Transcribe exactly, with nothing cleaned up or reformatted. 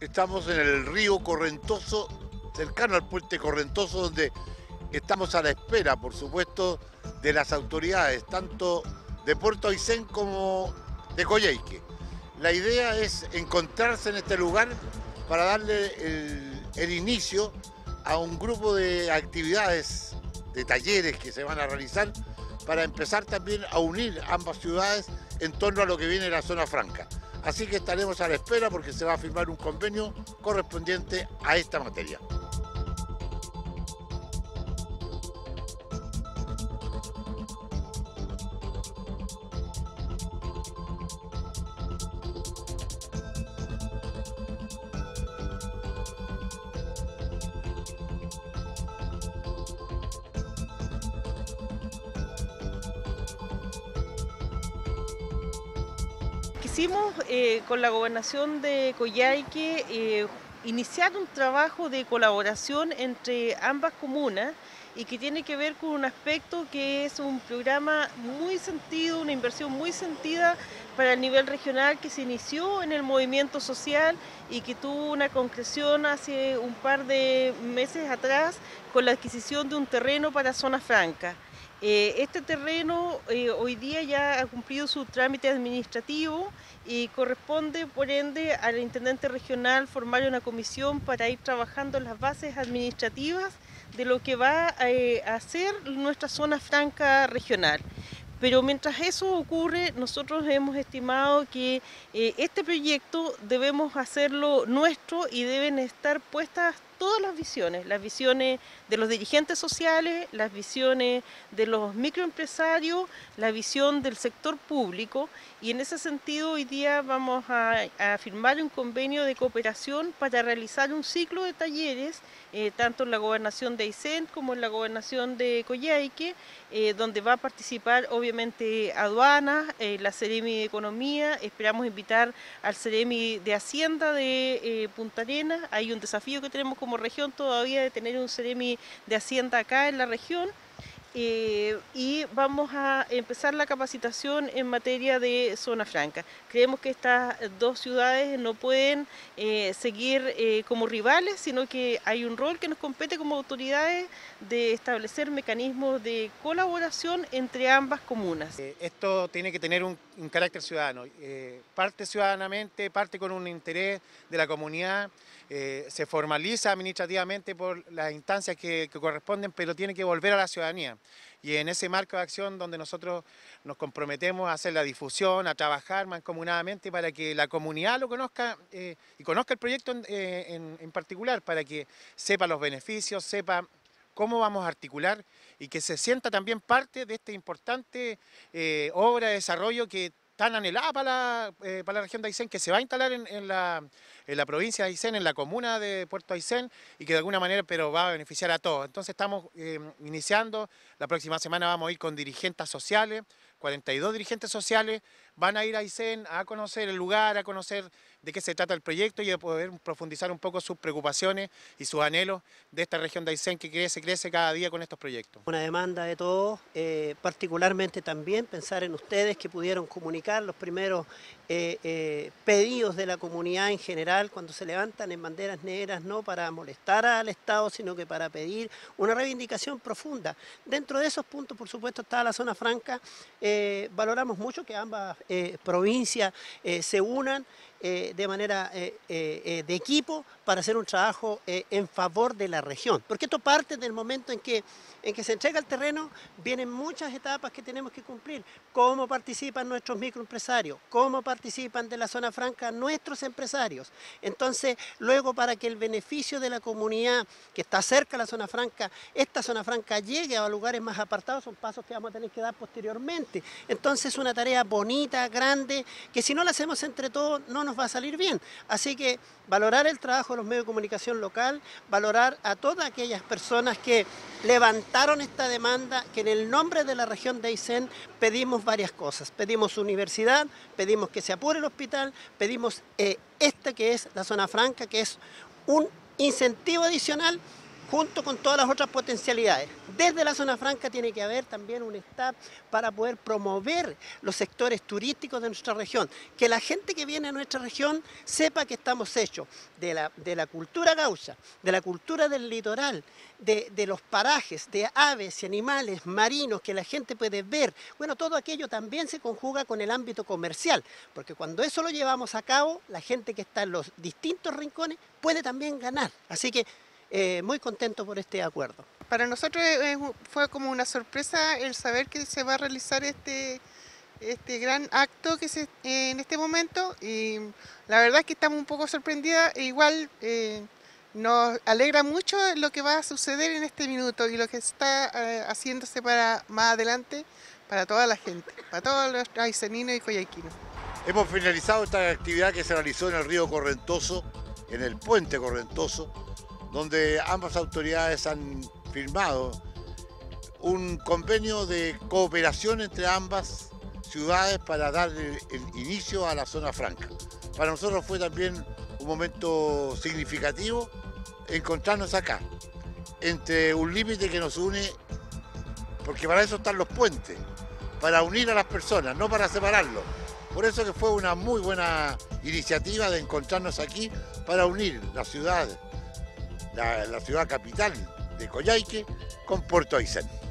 Estamos en el río Correntoso, cercano al puente Correntoso, donde estamos a la espera, por supuesto, de las autoridades, tanto de Puerto Aysén como de Coyhaique. La idea es encontrarse en este lugar para darle el, el inicio a un grupo de actividades, de talleres que se van a realizar, para empezar también a unir ambas ciudades en torno a lo que viene la zona franca. Así que estaremos a la espera porque se va a firmar un convenio correspondiente a esta materia. Quisimos, eh, con la gobernación de Coyhaique, eh, iniciar un trabajo de colaboración entre ambas comunas y que tiene que ver con un aspecto que es un programa muy sentido, una inversión muy sentida para el nivel regional que se inició en el movimiento social y que tuvo una concreción hace un par de meses atrás con la adquisición de un terreno para zona franca. Eh, este terreno eh, hoy día ya ha cumplido su trámite administrativo y corresponde, por ende, al intendente regional formar una comisión para ir trabajando en las bases administrativas de lo que va eh, a ser nuestra zona franca regional. Pero mientras eso ocurre, nosotros hemos estimado que eh, este proyecto debemos hacerlo nuestro y deben estar puestas todas las visiones, las visiones de los dirigentes sociales, las visiones de los microempresarios, la visión del sector público, y en ese sentido hoy día vamos a, a firmar un convenio de cooperación para realizar un ciclo de talleres, eh, tanto en la gobernación de Aysén como en la gobernación de Coyhaique, eh, donde va a participar obviamente aduanas, eh, la Seremi de Economía, esperamos invitar al Seremi de Hacienda de eh, Punta Arenas. Hay un desafío que tenemos como región todavía de tener un Seremi de Hacienda acá en la región. Eh, y vamos a empezar la capacitación en materia de zona franca. Creemos que estas dos ciudades no pueden eh, seguir eh, como rivales, sino que hay un rol que nos compete como autoridades de establecer mecanismos de colaboración entre ambas comunas. Eh, esto tiene que tener un, un carácter ciudadano, eh, parte ciudadanamente, parte con un interés de la comunidad, eh, se formaliza administrativamente por las instancias que, que corresponden, pero tiene que volver a la ciudadanía. Y en ese marco de acción donde nosotros nos comprometemos a hacer la difusión, a trabajar mancomunadamente para que la comunidad lo conozca eh, y conozca el proyecto en, eh, en, en particular, para que sepa los beneficios, sepa cómo vamos a articular y que se sienta también parte de esta importante eh, obra de desarrollo que tan anhelada para la, eh, para la región de Aysén, que se va a instalar en, en, la, en la provincia de Aysén, en la comuna de Puerto Aysén, y que de alguna manera pero va a beneficiar a todos. Entonces estamos eh, iniciando, la próxima semana vamos a ir con dirigentes sociales, cuarenta y dos dirigentes sociales, van a ir a Aysén a conocer el lugar, a conocer de qué se trata el proyecto y a poder profundizar un poco sus preocupaciones y sus anhelos de esta región de Aysén que crece, crece cada día con estos proyectos. Una demanda de todos, eh, particularmente también pensar en ustedes que pudieron comunicar los primeros eh, eh, pedidos de la comunidad en general cuando se levantan en banderas negras, no para molestar al Estado, sino que para pedir una reivindicación profunda. Dentro de esos puntos, por supuesto, está la zona franca. Eh, valoramos mucho que ambas eh, provincias eh, se unan Eh, de manera eh, eh, de equipo para hacer un trabajo eh, en favor de la región. Porque esto parte del momento en que, en que se entrega el terreno, vienen muchas etapas que tenemos que cumplir. Cómo participan nuestros microempresarios, cómo participan de la zona franca nuestros empresarios. Entonces, luego para que el beneficio de la comunidad que está cerca de la zona franca, esta zona franca llegue a lugares más apartados, son pasos que vamos a tener que dar posteriormente. Entonces, es una tarea bonita, grande, que si no la hacemos entre todos, no nos va a salir bien. Así que valorar el trabajo de los medios de comunicación local, valorar a todas aquellas personas que levantaron esta demanda, que en el nombre de la región de Aysén pedimos varias cosas. Pedimos universidad, pedimos que se apure el hospital, pedimos eh, esta que es la zona franca, que es un incentivo adicional junto con todas las otras potencialidades. Desde la zona franca tiene que haber también un staff para poder promover los sectores turísticos de nuestra región. Que la gente que viene a nuestra región sepa que estamos hechos de la, de la cultura gaucha, de la cultura del litoral, de, de los parajes, de aves y animales marinos que la gente puede ver. Bueno, todo aquello también se conjuga con el ámbito comercial, porque cuando eso lo llevamos a cabo, la gente que está en los distintos rincones puede también ganar. Así que Eh, muy contento por este acuerdo. Para nosotros eh, fue como una sorpresa el saber que se va a realizar este, este gran acto que se, eh, en este momento, y la verdad es que estamos un poco sorprendidas, e igual eh, nos alegra mucho lo que va a suceder en este minuto y lo que está eh, haciéndose para más adelante para toda la gente, para todos los ayseninos y coyhaiquinos. Hemos finalizado esta actividad que se realizó en el río Correntoso, en el puente Correntoso, donde ambas autoridades han firmado un convenio de cooperación entre ambas ciudades para dar el, el inicio a la zona franca. Para nosotros fue también un momento significativo encontrarnos acá, entre un límite que nos une, porque para eso están los puentes, para unir a las personas, no para separarlos. Por eso que fue una muy buena iniciativa de encontrarnos aquí para unir la ciudad La, la ciudad capital de Coyhaique con Puerto Aysén.